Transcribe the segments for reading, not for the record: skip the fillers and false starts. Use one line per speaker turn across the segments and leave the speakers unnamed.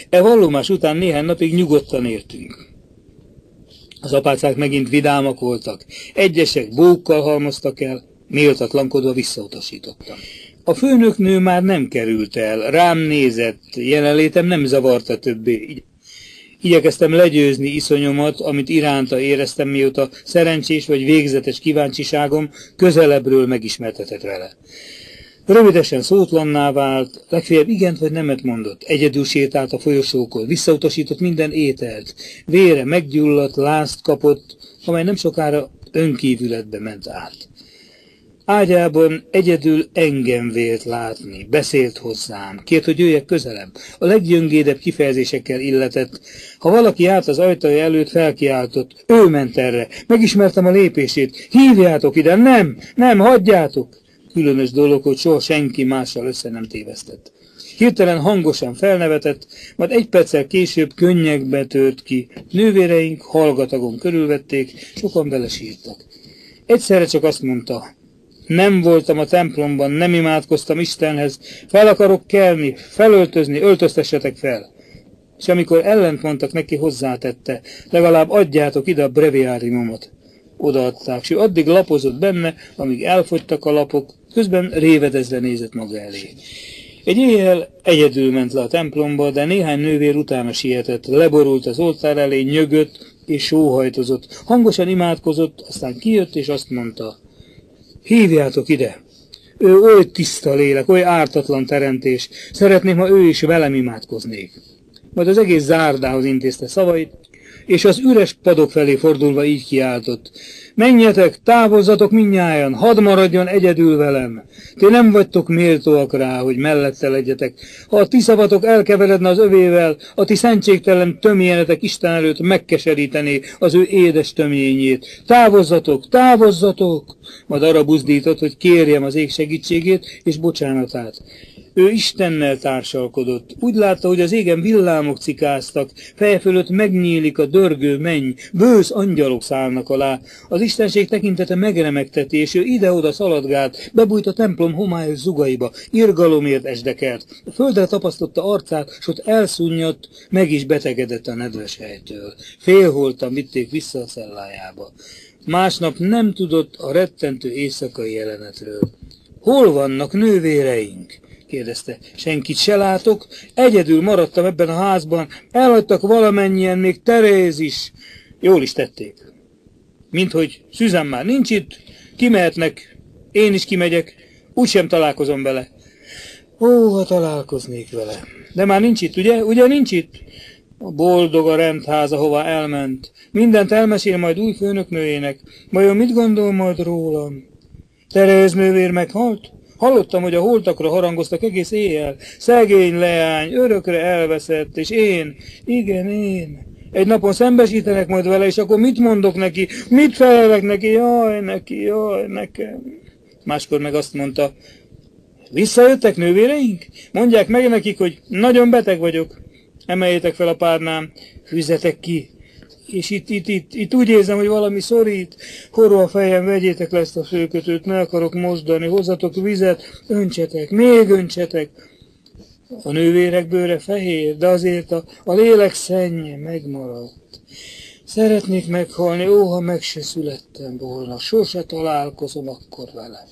E vallomás után néhány napig nyugodtan értünk. Az apácák megint vidámak voltak, egyesek bókkal halmoztak el, méltatlankodva visszautasítottam. A főnöknő már nem került el, rám nézett, jelenlétem nem zavarta többé. Igyekeztem legyőzni iszonyomat, amit iránta éreztem, mióta szerencsés vagy végzetes kíváncsiságom közelebbről megismertetett vele. Rövidesen szótlanná vált, legfeljebb igent vagy nemet mondott, egyedül sétált a folyosókon, visszautasított minden ételt, vére meggyulladt, lázt kapott, amely nem sokára önkívületbe ment át. Ágyában egyedül engem vélt látni, beszélt hozzám, kért, hogy jöjjek közelebb. A leggyöngédebb kifejezésekkel illetett. Ha valaki állt az ajtaja előtt, felkiáltott. Ő ment erre. Megismertem a lépését. Hívjátok ide, nem, hagyjátok. Különös dolog, hogy soha senki mással össze nem tévesztett. Hirtelen hangosan felnevetett, majd egy perccel később könnyekbe tört ki. Nővéreink hallgatagon körülvették, sokan belesírtak. Egyszerre csak azt mondta, nem voltam a templomban, nem imádkoztam Istenhez, fel akarok kelni, felöltözni, öltöztessetek fel. És amikor ellent mondtak neki, hozzátette, legalább adjátok ide a breviáriumot. Odaadták, s ő addig lapozott benne, amíg elfogytak a lapok, közben révedezve nézett maga elé. Egy éjjel egyedül ment le a templomba, de néhány nővér utána sietett, leborult az oltár elé, nyögött és sóhajtozott, hangosan imádkozott, aztán kijött és azt mondta, hívjátok ide! Ő oly tiszta lélek, oly ártatlan teremtés, szeretném, ha ő is velem imádkoznék. Majd az egész zárdához intézte szavait, és az üres padok felé fordulva így kiáltott. Menjetek, távozzatok mindnyájan, hadd maradjon egyedül velem. Ti nem vagytok méltóak rá, hogy mellette legyetek. Ha a ti szavatok elkeveredne az övével, a ti szentségtelen tömjénetek Isten előtt megkeserítené az ő édes tömjényét. Távozzatok, távozzatok! Majd arra buzdított, hogy kérjem az ég segítségét és bocsánatát. Ő Istennel társalkodott. Úgy látta, hogy az égen villámok cikáztak, feje fölött megnyílik a dörgő menny, bősz angyalok szállnak alá. Az istenség tekintete megremegteti, és ő ide-oda szaladgált, bebújt a templom homályos zugaiba, irgalomért esdekelt. A földre tapasztotta arcát, s ott elszúnyadt, meg is betegedett a nedves helytől. Félholtan vitték vissza a cellájába. Másnap nem tudott a rettentő éjszakai jelenetről. Hol vannak nővéreink? Kérdezte. Senkit se látok, egyedül maradtam ebben a házban, elhagytak valamennyien, még Teréz is. Jól is tették. Minthogy Szüzan már nincs itt, kimehetnek, én is kimegyek, úgysem találkozom vele. Ó, ha találkoznék vele. De már nincs itt, ugye? Ugye nincs itt? A boldog a rendháza, hová elment. Mindent elmesél majd új főnöknőjének. Vajon mit gondol majd rólam? Teréz nővér meghalt? Hallottam, hogy a holtakra harangoztak egész éjjel. Szegény leány, örökre elveszett, és én, igen, én. Egy napon szembesítenek majd vele, és akkor mit mondok neki? Mit felelek neki? Jaj, nekem. Máskor meg azt mondta, visszajöttek nővéreink? Mondják meg nekik, hogy nagyon beteg vagyok. Emeljétek fel a párnám, fűzzetek ki. És itt úgy érzem, hogy valami szorít. Forró a fejem, vegyétek le ezt a főkötőt, ne akarok mozdani, hozzatok vizet, öntsetek, még öntsetek. A nővérek bőre fehér, de azért a lélek szennye megmaradt. Szeretnék meghalni, ó, ha meg se születtem volna, sose találkozom akkor vele.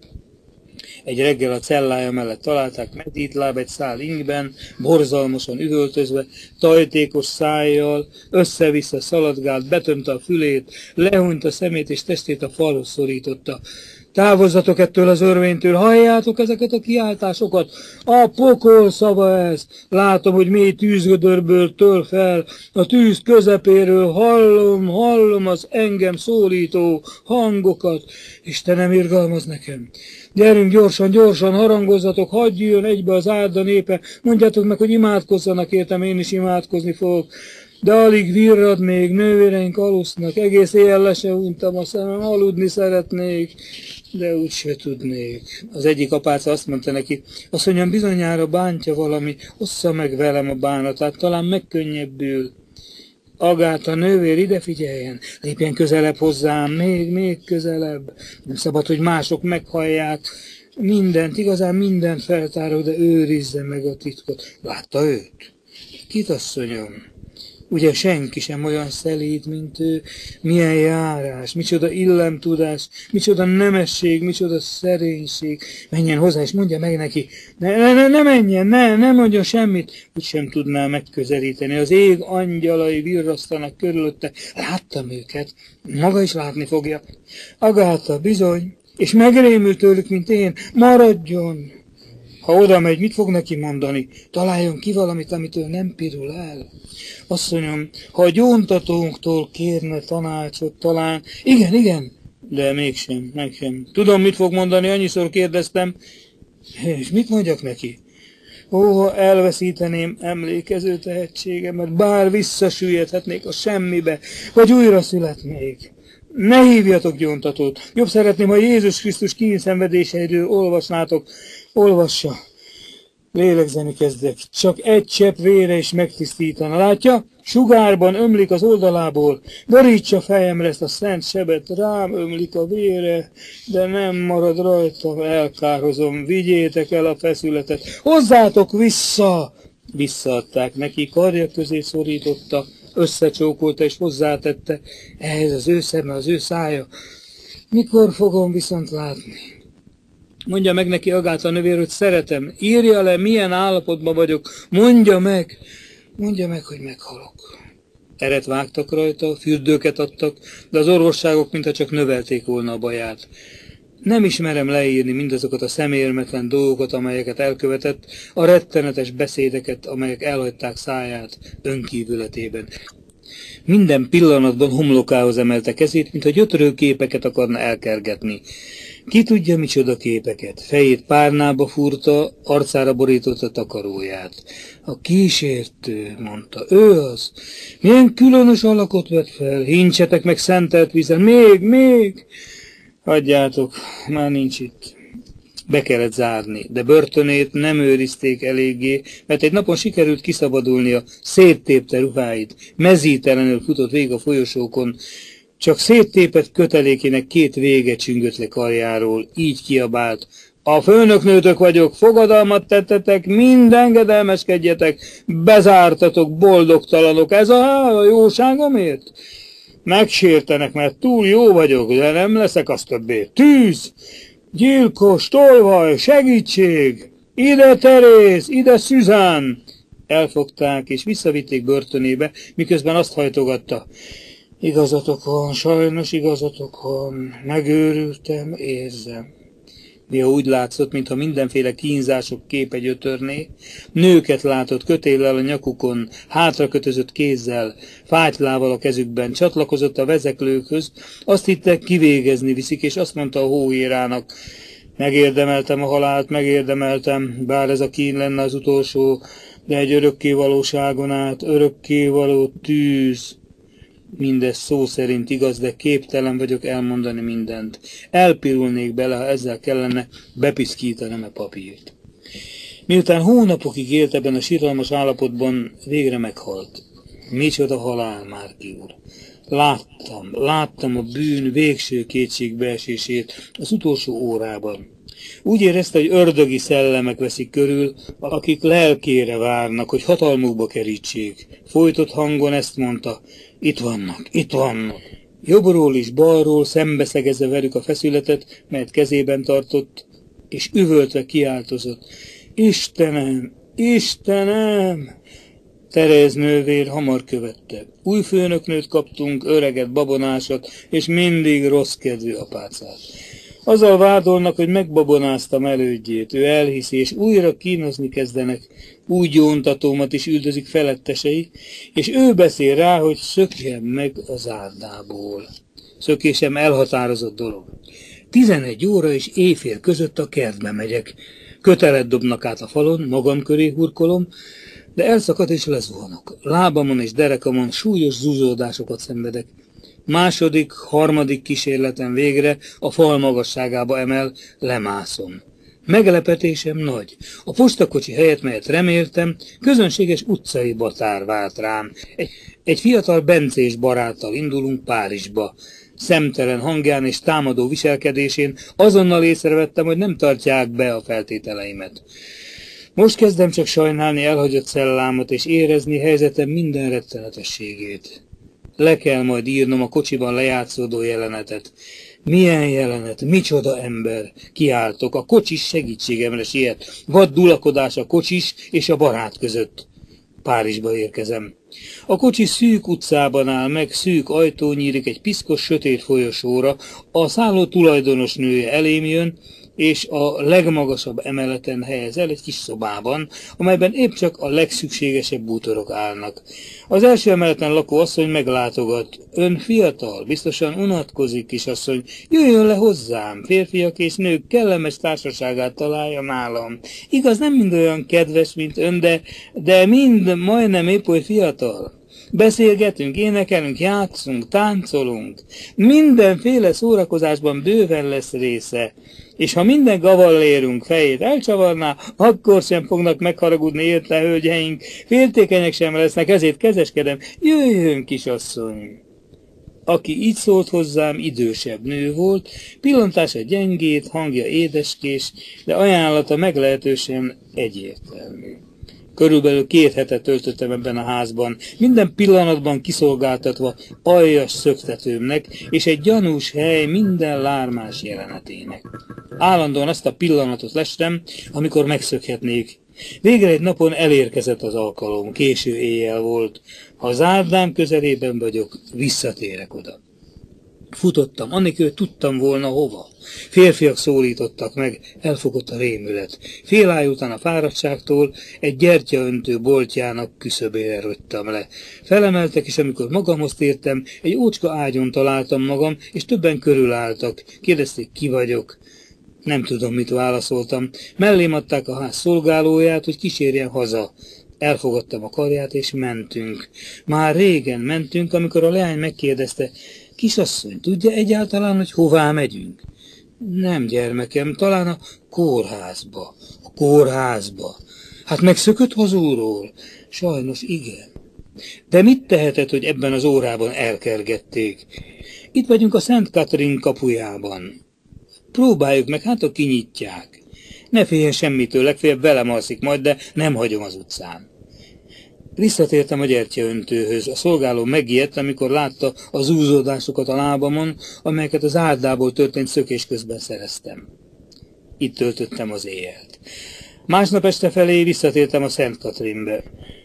Egy reggel a cellája mellett találták medítláb egy szál ingben, borzalmasan üvöltözve, tajtékos szájjal, össze-vissza szaladgált, betömte a fülét, lehúnyt a szemét és testét a falhoz szorította. Távozzatok ettől az örvénytől, halljátok ezeket a kiáltásokat? A pokol szava ez! Látom, hogy mély tűzgödörből tör fel, a tűz közepéről hallom az engem szólító hangokat. Istenem, irgalmaz nekem! Gyerünk gyorsan, harangozzatok, hadd jöjjön egybe az árda népe, mondjátok meg, hogy imádkozzanak értem, én is imádkozni fogok. De alig virrad még, nővéreink alusznak, egész éjjel le se untam a szemem, aludni szeretnék, de úgy se tudnék. Az egyik apáca azt mondta neki, asszonyom, bizonyára bántja valami, ossza meg velem a bánatát, talán megkönnyebbül. Agáta, nővér, ide figyeljen, lépjen közelebb hozzám, még közelebb. Nem szabad, hogy mások meghallják. Mindent, igazán mindent feltárok, de őrizze meg a titkot. Látta őt? Kit, asszonyom? Ugye senki sem olyan szelíd, mint ő. Milyen járás, micsoda illemtudás, micsoda nemesség, micsoda szerénység. Menjen hozzá, és mondja meg neki, ne menjen, ne mondjon semmit. Úgy sem tudná megközelíteni. Az ég angyalai virrasztanak körülötte. Láttam őket, maga is látni fogja. Agáta, bizony, és megrémült tőlük, mint én. Maradjon! Ha oda megy, mit fog neki mondani? Találjon ki valamit, amitől nem pirul el. Asszonyom, ha a gyóntatónktól kérne tanácsot, talán... Igen, de mégsem. Tudom, mit fog mondani, annyiszor kérdeztem. És mit mondjak neki? Ó, ha elveszíteném emlékező tehetségemet, bár visszasüllyedhetnék a semmibe, vagy újra születnék. Ne hívjatok gyóntatót. Jobb szeretném, ha Jézus Krisztus kínszenvedéseiről olvasnátok. Olvassa. Lélegzeni kezdek. Csak egy csepp vére is megtisztítana. Látja? Sugárban ömlik az oldalából. Borítsa fejemre ezt a szent sebet. Rám ömlik a vére, de nem marad rajta. Elkározom. Vigyétek el a feszületet. Hozzátok vissza! Visszaadták neki. Karja közé szorította. Összecsókolta és hozzátette. Ehhez az ő szeme, az ő szája. Mikor fogom viszont látni? Mondja meg neki, Agáta nővér, hogy szeretem. Írja le, milyen állapotban vagyok. Mondja meg, hogy meghalok. Eret vágtak rajta, fürdőket adtak, de az orvosságok mintha csak növelték volna a baját. Nem ismerem leírni mindazokat a szemérmetlen dolgokat, amelyeket elkövetett, a rettenetes beszédeket, amelyek elhagyták száját önkívületében. Minden pillanatban homlokához emelte kezét, mintha gyötrő képeket akarna elkergetni. Ki tudja, micsoda képeket. Fejét párnába fúrta, arcára borította takaróját. A kísértő, mondta, ő az. Milyen különös alakot vett fel. Hincsetek meg szentelt vízen. Még. Hagyjátok, már nincs itt. Be kellett zárni, de börtönét nem őrizték eléggé, mert egy napon sikerült kiszabadulnia, széttépte ruháit, mezítelenül futott végig a folyosókon, csak széttépett kötelékének 2 vége csüngött le karjáról, így kiabált. A főnöknőtök vagyok, fogadalmat tettetek, mind engedelmeskedjetek, bezártatok, boldogtalanok, ez a hála jóságomért? Megsértenek, mert túl jó vagyok, de nem leszek az többé. Tűz! Gyilkos, tolvaj, segítség! Ide Teréz, ide Szüzán! Elfogták és visszavitték börtönébe, miközben azt hajtogatta. Igazatok van, sajnos igazatok van, megőrültem, érzem. Néha úgy látszott, mintha mindenféle kínzások képe gyötörné. Nőket látott kötéllel a nyakukon, hátrakötözött kézzel, fátylával a kezükben, csatlakozott a vezeklőkhöz, azt hittek, kivégezni viszik, és azt mondta a hóérának, megérdemeltem a halált, megérdemeltem, bár ez a kín lenne az utolsó, de egy örökkévalóságon át, örökkévaló tűz. Mindez szó szerint igaz, de képtelen vagyok elmondani mindent. Elpirulnék bele, ha ezzel kellene bepiszkítanom a papírt. Miután hónapokig élt ebben a siralmas állapotban, végre meghalt. Micsoda halál, Márki úr! Láttam a bűn végső kétségbeesését az utolsó órában. Úgy érezte, hogy ördögi szellemek veszik körül, akik lelkére várnak, hogy hatalmukba kerítsék. Folytott hangon ezt mondta, itt vannak. Jobbról és balról szembeszegezve velük a feszületet, melyet kezében tartott, és üvöltve kiáltozott. Istenem! Teréz nővér hamar követte. Új főnöknőt kaptunk, öreget, babonásat, és mindig rossz kedvű apácát. Azzal vádolnak, hogy megbabonáztam elődjét, ő elhiszi, és újra kínozni kezdenek. Úgy gyóntatómat is üldözik felettesei, és ő beszél rá, hogy szökjem meg az árdából. Szökésem elhatározott dolog. 11 óra és éjfél között a kertbe megyek. Kötelet dobnak át a falon, magam köré hurkolom, de elszakad és lezuhanok. Lábamon és derekamon súlyos zúzódásokat szenvedek. Második, harmadik kísérletem végre a fal magasságába emel, lemászom. Meglepetésem nagy. A postakocsi helyett, melyet reméltem, közönséges utcai batár várt rám. Egy fiatal bencés baráttal indulunk Párizsba. Szemtelen hangján és támadó viselkedésén azonnal észrevettem, hogy nem tartják be a feltételeimet. Most kezdem csak sajnálni elhagyott cellámat, és érezni helyzetem minden rettenetességét. Le kell majd írnom a kocsiban lejátszódó jelenetet. Milyen jelenet, micsoda ember, kiáltok, a kocsis segítségemre siet. Vad dulakodás a kocsis és a barát között. Párizsba érkezem. A kocsi szűk utcában áll meg, szűk ajtó nyílik egy piszkos, sötét folyosóra, a szálló tulajdonos nője elém jön, és a legmagasabb emeleten helyez el egy kis szobában, amelyben épp csak a legszükségesebb bútorok állnak. Az első emeleten lakó asszony meglátogat. Ön fiatal, biztosan unatkozik, kisasszony. Jöjjön le hozzám, férfiak és nők kellemes társaságát találja nálam. Igaz, nem mind olyan kedves, mint ön, de mind majdnem épp oly fiatal. Beszélgetünk, énekelünk, játszunk, táncolunk. Mindenféle szórakozásban bőven lesz része. És ha minden gavallérunk fejét elcsavarná, akkor sem fognak megharagudni érte hölgyeink, féltékenyek sem lesznek, ezért kezeskedem. Jöjjön, kisasszony! Aki így szólt hozzám, idősebb nő volt, pillantása gyengét, hangja édeskés, de ajánlata meglehetősen egyértelmű. Körülbelül 2 hetet töltöttem ebben a házban, minden pillanatban kiszolgáltatva aljas szöktetőmnek, és egy gyanús hely minden lármás jelenetének. Állandóan azt a pillanatot lestem, amikor megszökhetnék. Végre egy napon elérkezett az alkalom, késő éjjel volt. Ha az árdám közelében vagyok, visszatérek oda. Futottam, annélkül tudtam volna hova. Férfiak szólítottak meg, elfogott a rémület. Fél után a fáradtságtól egy gyertyaöntő boltjának küszöbére rogytam le. Felemeltek, és amikor magamhoz tértem, egy ócska ágyon találtam magam, és többen körülálltak. Kérdezték, ki vagyok. Nem tudom, mit válaszoltam. Mellém adták a ház szolgálóját, hogy kísérjen haza. Elfogadtam a karját, és mentünk. Már régen mentünk, amikor a leány megkérdezte, kisasszony, tudja egyáltalán, hogy hová megyünk? Nem, gyermekem, talán a kórházba. A kórházba. Hát megszökött hazúról? Sajnos igen. De mit tehetett, hogy ebben az órában elkergették? Itt vagyunk a Szent Katrin kapujában. Próbáljuk meg, hát ha kinyitják. Ne féljen semmitől, legfeljebb velem alszik majd, de nem hagyom az utcán. Visszatértem a gyertyaöntőhöz. A szolgáló megijedt, amikor látta a zúzódásokat a lábamon, amelyeket az árdából történt szökés közben szereztem. Itt töltöttem az éjjelt. Másnap este felé visszatértem a Szent Katrinbe.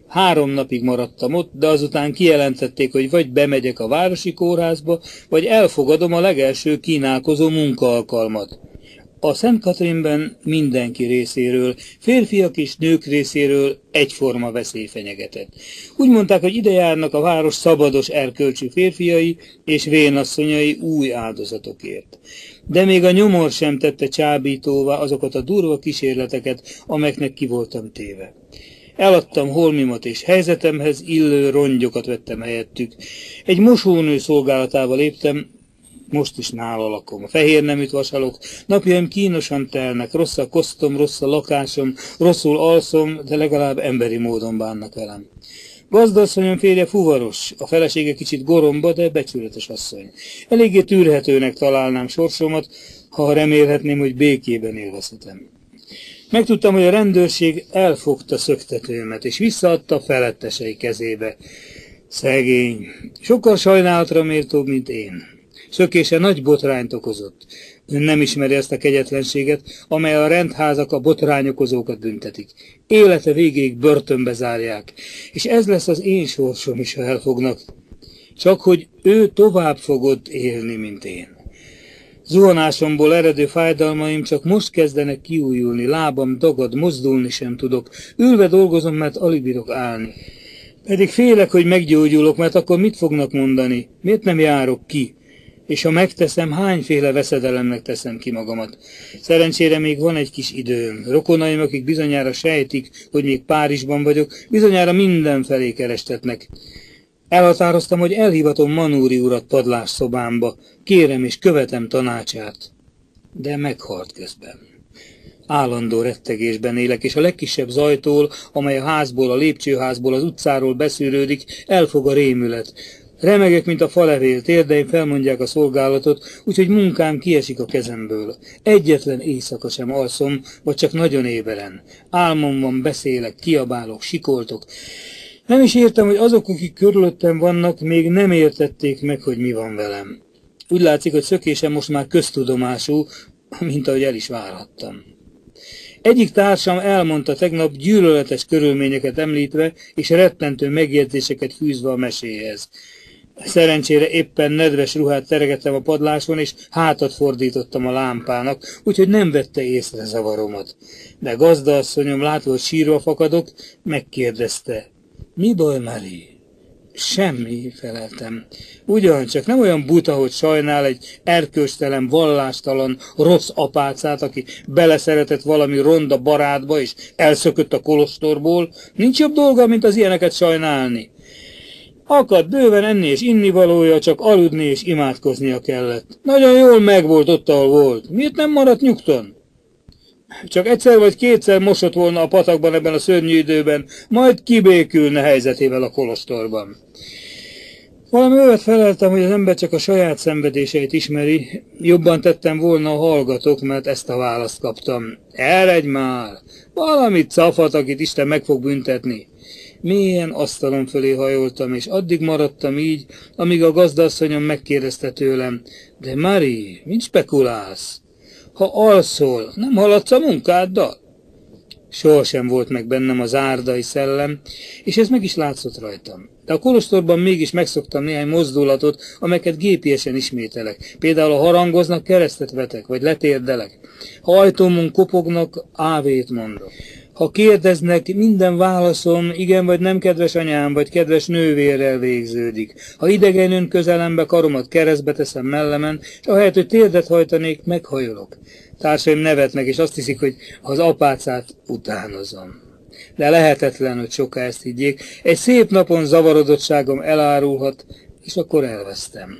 3 napig maradtam ott, de azután kijelentették, hogy vagy bemegyek a városi kórházba, vagy elfogadom a legelső kínálkozó munkaalkalmat. A Szent Katrinben mindenki részéről, férfiak és nők részéről egyforma veszély fenyegetett. Úgy mondták, hogy ide járnak a város szabados erkölcsű férfiai és vénasszonyai új áldozatokért. De még a nyomor sem tette csábítóvá azokat a durva kísérleteket, amelyeknek ki voltam téve. Eladtam holmimat és helyzetemhez illő rongyokat vettem helyettük. Egy mosónő szolgálatába léptem, most is nála lakom. A fehér neműt vasalok, napjaim kínosan telnek, rossz a kosztom, rossz a lakásom, rosszul alszom, de legalább emberi módon bánnak velem. Gazdasszonyom férje fuvaros, a felesége kicsit goromba, de becsületes asszony. Eléggé tűrhetőnek találnám sorsomat, ha remélhetném, hogy békében élvezhetem. Megtudtam, hogy a rendőrség elfogta szöktetőmet, és visszaadta a felettesei kezébe. Szegény, sokkal sajnálatra méltóbb, mint én. Szökése nagy botrányt okozott. Ön nem ismeri ezt a kegyetlenséget, amely a rendházak a botrányokozókat büntetik. Élete végéig börtönbe zárják, és ez lesz az én sorsom is, ha elfognak. Csak hogy ő tovább fogott élni, mint én. Zuhanásomból eredő fájdalmaim csak most kezdenek kiújulni, lábam dagad, mozdulni sem tudok. Ülve dolgozom, mert alig bírok állni. Pedig félek, hogy meggyógyulok, mert akkor mit fognak mondani? Miért nem járok ki? És ha megteszem, hányféle veszedelemnek teszem ki magamat. Szerencsére még van egy kis időm. Rokonaim, akik bizonyára sejtik, hogy még Párizsban vagyok, bizonyára mindenfelé kerestetnek. Elhatároztam, hogy elhívatom Manúri urat padlásszobámba, kérem és követem tanácsát. De meghalt közben. Állandó rettegésben élek, és a legkisebb zajtól, amely a házból, a lépcsőházból, az utcáról beszűrődik, elfog a rémület. Remegek, mint a falevél, térdeim felmondják a szolgálatot, úgyhogy munkám kiesik a kezemből. Egyetlen éjszaka sem alszom, vagy csak nagyon éberen. Álmomban beszélek, kiabálok, sikoltok. Nem is értem, hogy azok, akik körülöttem vannak, még nem értették meg, hogy mi van velem. Úgy látszik, hogy szökésem most már köztudomású, mint ahogy el is várhattam. Egyik társam elmondta tegnap gyűlöletes körülményeket említve, és rettentő megjegyzéseket fűzve a meséhez. Szerencsére éppen nedves ruhát teregettem a padláson, és hátat fordítottam a lámpának, úgyhogy nem vette észre zavaromat. De gazdaasszonyom látva, hogy sírva fakadok, megkérdezte: mi baj, Mari? Semmi, feleltem. Ugyancsak nem olyan buta, hogy sajnál egy erkölcstelen, vallástalan, rossz apácát, aki beleszeretett valami ronda barátba, és elszökött a kolostorból. Nincs jobb dolga, mint az ilyeneket sajnálni. Akadt bőven enni és innivalója, csak aludni és imádkoznia kellett. Nagyon jól megvolt ott, ahol volt. Miért nem maradt nyugton? Csak egyszer vagy kétszer mosott volna a patakban ebben a szörnyű időben, majd kibékülne helyzetével a kolostorban. Valami olyat feleltem, hogy az ember csak a saját szenvedéseit ismeri. Jobban tettem volna, ha hallgatok, mert ezt a választ kaptam. Eredj már! Valamit cafat, akit Isten meg fog büntetni. Mélyen asztalon fölé hajoltam, és addig maradtam így, amíg a gazdaasszonyom megkérdezte tőlem: de Mari, mit spekulálsz? Ha alszol, nem haladsz a munkáddal? Sohasem volt meg bennem az árdai szellem, és ez meg is látszott rajtam. De a kolostorban mégis megszoktam néhány mozdulatot, amelyeket gépiesen ismételek. Például ha harangoznak, keresztet vetek, vagy letérdelek. Ha ajtómon kopognak, ávét mondok. Ha kérdeznek, minden válaszom igen vagy nem, kedves anyám, vagy kedves nővérrel végződik. Ha idegenül közelembe, karomat keresztbe teszem mellemen, és ahelyett, hogy térdet hajtanék, meghajolok. Társaim nevetnek, és azt hiszik, hogy az apácát utánozom. De lehetetlen, hogy soká ezt higgyék. Egy szép napon zavarodottságom elárulhat, és akkor elvesztem.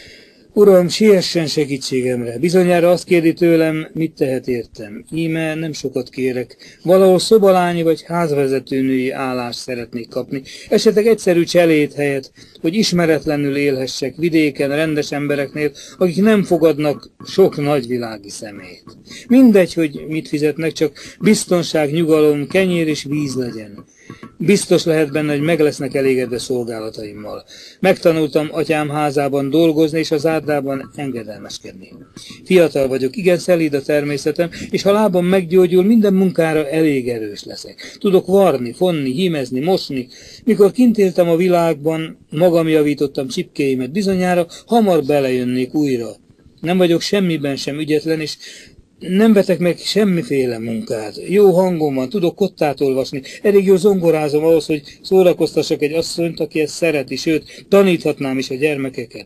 Uram, siessen segítségemre. Bizonyára azt kérdi tőlem, mit tehet értem. Íme nem sokat kérek. Valahol szobalányi vagy házvezetőnői állást szeretnék kapni. Esetleg egyszerű cselét helyett, hogy ismeretlenül élhessek vidéken, rendes embereknél, akik nem fogadnak sok nagyvilági szemét. Mindegy, hogy mit fizetnek, csak biztonság, nyugalom, kenyér és víz legyen. Biztos lehet benne, hogy meg lesznek elégedve szolgálataimmal. Megtanultam atyám házában dolgozni, és az árdában engedelmeskedni. Fiatal vagyok, igen szelíd a természetem, és ha lábam meggyógyul, minden munkára elég erős leszek. Tudok varni, fonni, hímezni, mosni. Mikor kint éltem a világban, magam javítottam csipkéimet, bizonyára hamar belejönnék újra. Nem vagyok semmiben sem ügyetlen, és nem vetek meg semmiféle munkát. Jó hangom van, tudok kottát olvasni, elég jó zongorázom ahhoz, hogy szórakoztassak egy asszonyt, aki ezt szereti, sőt, taníthatnám is a gyermekeket.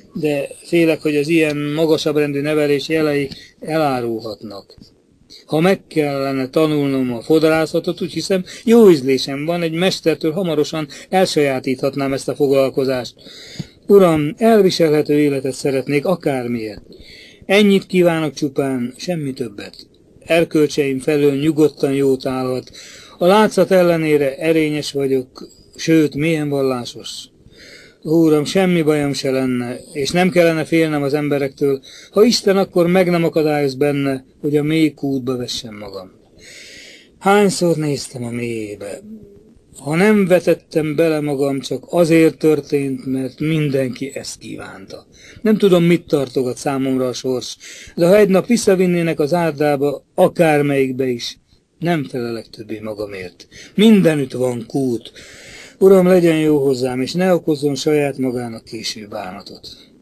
De félek, hogy az ilyen magasabb rendű nevelés jelei elárulhatnak. Ha meg kellene tanulnom a fodrászatot, úgy hiszem, jó ízlésem van, egy mestertől hamarosan elsajátíthatnám ezt a foglalkozást. Uram, elviselhető életet szeretnék, akármiért. Ennyit kívánok csupán, semmi többet. Erkölcseim felől nyugodtan jót állhat. A látszat ellenére erényes vagyok, sőt, mélyen vallásos. Úram, semmi bajom se lenne, és nem kellene félnem az emberektől, ha Isten akkor meg nem akadályoz benne, hogy a mély kútba vessem magam. Hányszor néztem a mélyébe? Ha nem vetettem bele magam, csak azért történt, mert mindenki ezt kívánta. Nem tudom, mit tartogat számomra a sors, de ha egy nap visszavinnének az árdába, akármelyikbe is, nem felelek többé magamért. Mindenütt van kút. Uram, legyen jó hozzám, és ne okozzon saját magának késő bánatot.